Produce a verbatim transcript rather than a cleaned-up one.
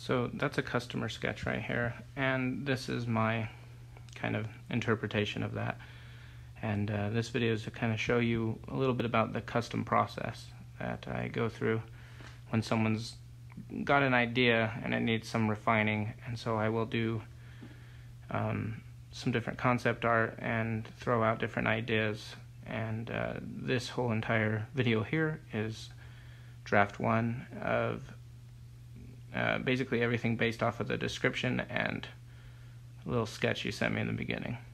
So that's a customer sketch right here, and this is my kind of interpretation of that. And uh, this video is to kind of show you a little bit about the custom process that I go through when someone's got an idea and it needs some refining. And so I will do um, some different concept art and throw out different ideas. And uh, this whole entire video here is draft one of uh, basically everything based off of the description and a little sketch you sent me in the beginning.